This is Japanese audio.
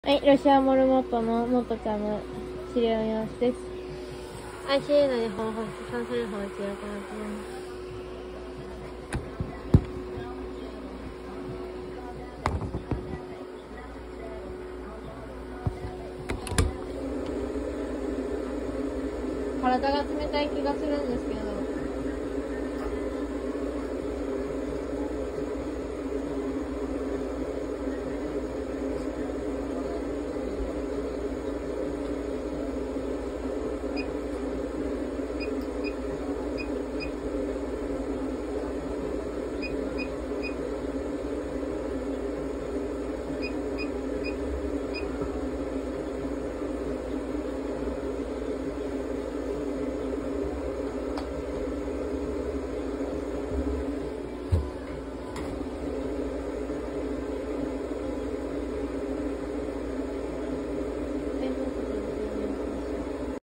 はい、ロシアモルモットのモットちゃんの治療の様子です。ICU の方法室、酸素療法の治療を行っています。体が冷たい気がするんですけど、